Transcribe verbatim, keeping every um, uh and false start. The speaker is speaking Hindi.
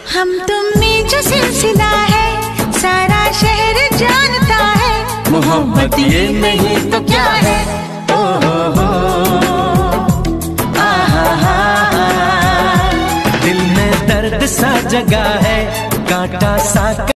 हम तुम में जो सिलसिला है सारा शहर जानता है, मोहब्बत ये नहीं तो क्या है। ओ हो हो आ हा हा, दिल में दर्द सा जगा है, कांटा सा